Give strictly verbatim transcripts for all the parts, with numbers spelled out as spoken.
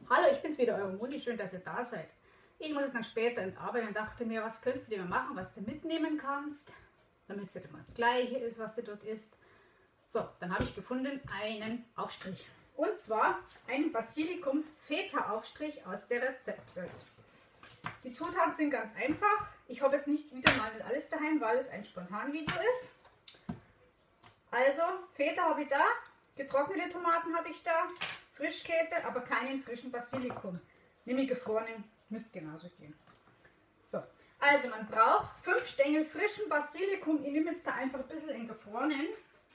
Hallo, ich bin's wieder, eure Moni, schön, dass ihr da seid. Ich muss es dann später entarbeiten und dachte mir, was könntest du dir mal machen, was du mitnehmen kannst, damit es nicht immer das Gleiche ist, was du dort isst. So, dann habe ich gefunden einen Aufstrich. Und zwar einen Basilikum-Feta-Aufstrich aus der Rezeptwelt. Die Zutaten sind ganz einfach. Ich habe jetzt nicht wieder mal nicht alles daheim, weil es ein Spontanvideo ist. Also, Feta habe ich da, getrocknete Tomaten habe ich da, Frischkäse, aber keinen frischen Basilikum. Nehme ich gefrorenen, müsste genauso gehen. So, also man braucht fünf Stängel frischen Basilikum. Ich nehme jetzt da einfach ein bisschen in gefrorenen.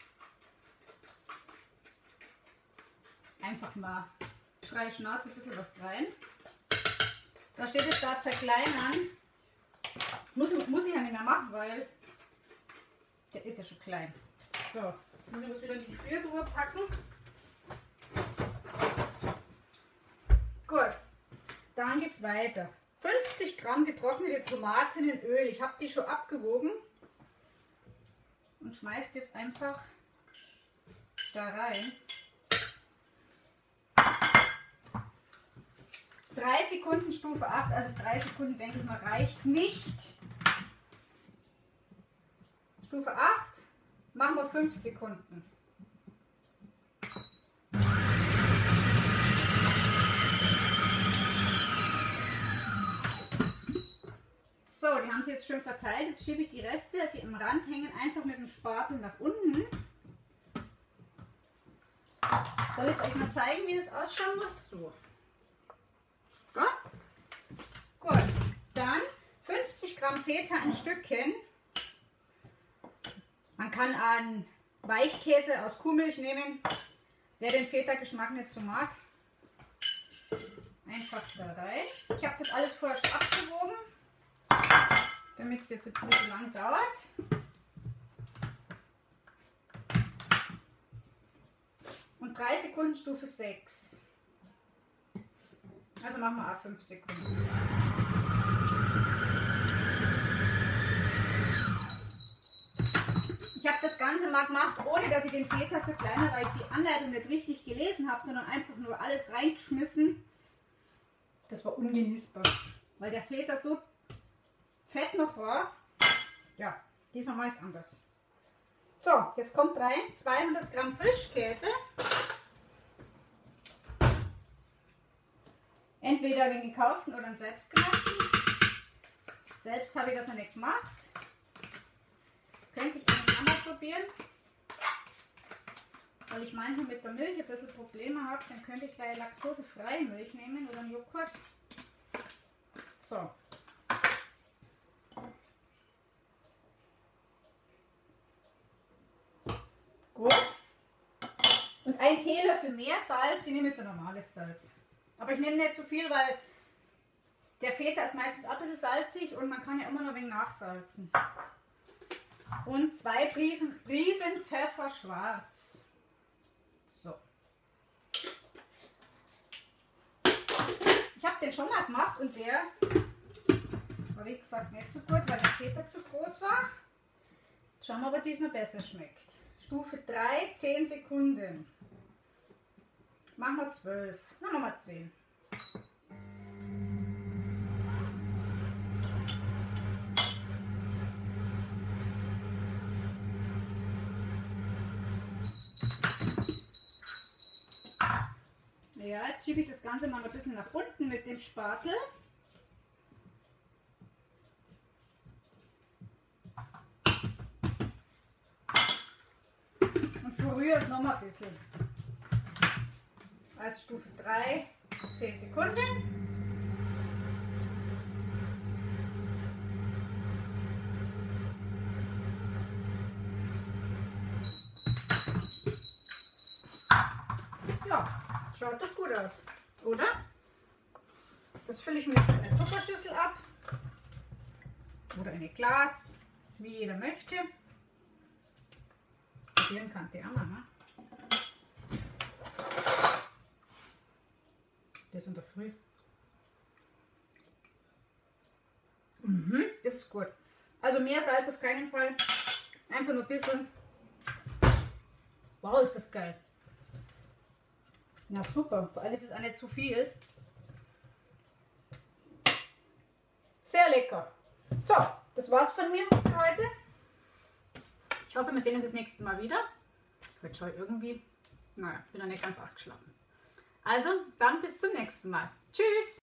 Einfach mal frei Schnauze ein bisschen was rein. Da steht es da zerkleinern. Muss, muss ich ja nicht mehr machen, weil der ist ja schon klein. So, jetzt muss ich was wieder in die Gefriertruhe packen. Gut, dann geht es weiter. fünfzig Gramm getrocknete Tomaten in Öl. Ich habe die schon abgewogen und schmeißt jetzt einfach da rein. drei Sekunden Stufe acht, also drei Sekunden denke ich mal reicht nicht. Stufe acht, machen wir fünf Sekunden. So, die haben sie jetzt schön verteilt. Jetzt schiebe ich die Reste, die am Rand hängen, einfach mit dem Spatel nach unten. Soll ich es euch mal zeigen, wie das ausschauen muss? So. Gut. Gut. Dann fünfzig Gramm Feta in Stückchen. Man kann einen Weichkäse aus Kuhmilch nehmen, wer den Feta-Geschmack nicht so mag. Einfach da rein. Ich habe das alles vorher schon abgewogen, damit es jetzt ein bisschen lang dauert. Und drei Sekunden Stufe sechs. Also machen wir auch fünf Sekunden. Ich habe das Ganze mal gemacht, ohne dass ich den Feta so klein habe, weil ich die Anleitung nicht richtig gelesen habe, sondern einfach nur alles reingeschmissen. Das war ungenießbar, weil der Feta so fett noch war. Ja, diesmal mache ich es anders. So, jetzt kommt rein zweihundert Gramm Frischkäse. Entweder den gekauften oder den selbstgemachten. Selbst habe ich das noch nicht gemacht. Könnte ich eigentlich auch mal probieren. Weil ich manchmal mit der Milch ein bisschen Probleme habe, dann könnte ich gleich laktosefreie Milch nehmen oder einen Joghurt. So. Gut. Und ein Teelöffel mehr Salz. Ich nehme jetzt ein normales Salz. Aber ich nehme nicht zu viel, weil der Feta ist meistens ein bisschen salzig und man kann ja immer noch ein wenig nachsalzen. Und zwei Riesen Pfeffer schwarz. So. Ich habe den schon mal gemacht und der war wie gesagt nicht so gut, weil der Feta zu groß war. Schauen wir, ob er diesmal besser schmeckt. Stufe drei, zehn Sekunden. Machen wir zwölf. Na, machen wir zehn. Ja, jetzt schiebe ich das Ganze mal ein bisschen nach unten mit dem Spatel. Und verrühre es noch mal ein bisschen. Also Stufe drei, zehn Sekunden. Ja, schaut doch gut aus, oder? Das fülle ich mir jetzt in eine Tupperschüssel ab. Oder in ein Glas, wie jeder möchte. Probieren kann die auch mal, ne? Das in der Früh. Mhm, das ist gut. Also mehr Salz auf keinen Fall. Einfach nur ein bisschen. Wow, ist das geil. Na super, vor allem ist es auch nicht zu viel. Sehr lecker. So, das war's von mir für heute. Ich hoffe, wir sehen uns das nächste Mal wieder. Heute schaue ich irgendwie, naja, bin noch nicht ganz ausgeschlafen. Also, dann bis zum nächsten Mal. Tschüss!